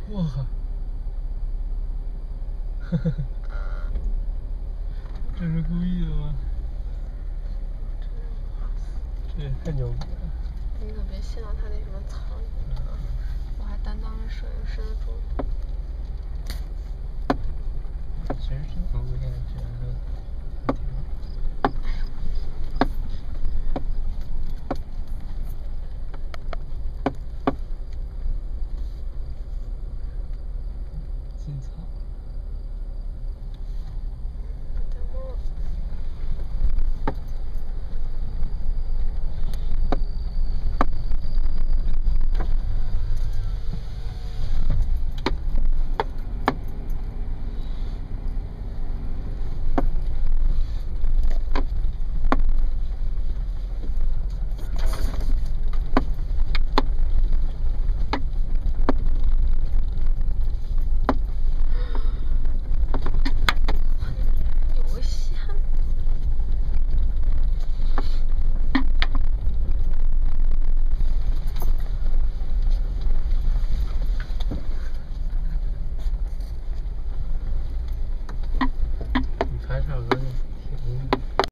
我靠！这是故意的吗？这也太牛逼了！ 你可别陷到他那什么苍蝇上，我还担当着摄影师的重任。 其实这个路线居然说